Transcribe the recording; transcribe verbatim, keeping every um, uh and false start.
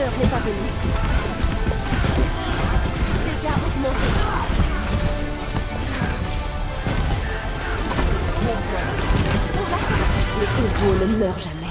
l'heure n'est pas venue. Dégâts augmentés. Laisse-moi. Le héros ne meurt jamais.